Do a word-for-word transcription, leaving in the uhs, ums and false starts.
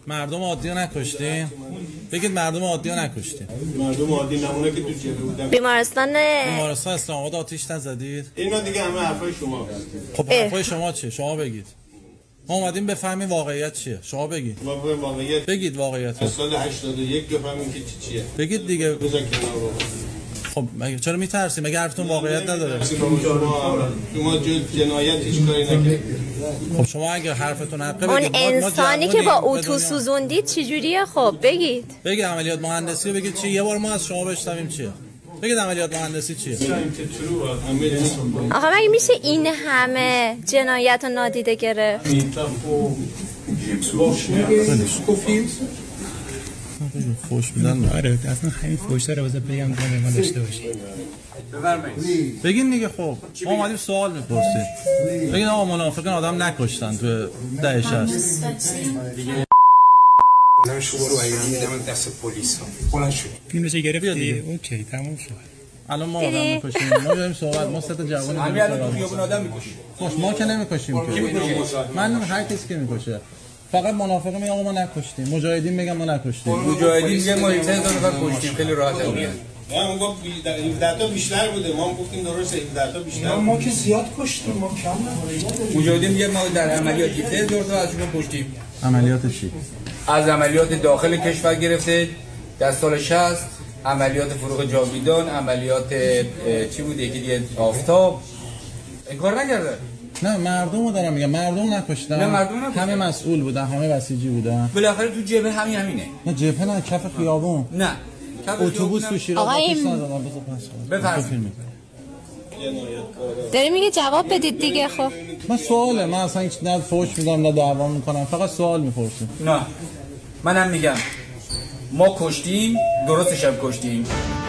مردم عادی رو نکشتین؟ بگید مردم عادی رو نکشتین. مردم عادی نمونه که تو جبهه بودن. بیمارستان بیمارستان اسلام آباد آتش نزدید؟ اینا دیگه همه حرفای شما. خب حرفای شما چیه؟ شما بگید. ما اومدیم بفهمیم واقعیت چیه. شما بگید. ما به واقعیت بگید واقعیت. از سال هشتاد و یک بفهمیم که چی چیه. بگید دیگه. بذار کنار رو. خب مگه چرا میترسید؟ مگه حرفتون واقعیت نداره؟ شما جنایت هیچ کاری نکردید. خب شما اگه حرفتون حقه بگید. اون انسانی که با اتو سوزوندید چجوریه؟ خب بگید. بگید عملیات مهندسی رو بگید چی؟ یه بار ما از شما بشنویم چیه. بگید عملیات مهندسی چیه؟ آخه مگه میشه این همه جنایت رو نادیده گرفت؟ فوش میدن. آره اصلا همین فوشا رو واسه بگم که ما داشته باشیم. بگین دیگه. خب ما اومدیم سوال میپرسیم. بگین آقا منافقین آدم نکشتن تو ده شصت. من شما رو ایران میدم دست پلیس ها. بلند شد. فیلمش گرفتی؟ اوکی تموم شد. الان ما آدم میکشیم. ما داریم صحبت ما سه تا جوان همین الان تو خیابون آدم میکشیم. خوش ما که نمیکشیم که. من هر کسی که میکشه. فقط منافقه میگه آقا ما نکشتیم. مجاهدین میگن ما نکشتیم. مجاهدین میگن ما هزار نفر کشتیم. خیلی راحت میگن. نه اون گفت هفده تا بیشتر بوده. ما هم گفتیم درسته هفده تا بیشتر. ما که زیاد کشتیم. ما کم. مجاهدین میگن ما در عملیات هزار تا ازشون کشتیم. عملیات چی؟ از عملیات داخل کشور گرفته در سال شصت، عملیات فروغ جاویدان، عملیات چی بود یکی دیگه آفتاب. این کار نکرده. نه مردم رو دارم میگم. مردم نکشتن. نه مردم نکشتن. همه مسئول بودن، همه بسیجی بودن. بالاخره تو جبهه همین همینه. نه جبهه نه، کف خیابون. نه. اتوبوس تو شیراز آتش نزدن. بفرمایید. داری میگه جواب بدید دیگه. خب من سواله. من اصلا هیچ نه فوش میدم نه دعوا میکنم. فقط سوال میپرسم. نه منم میگم ما کشتیم، درستش هم کشتیم.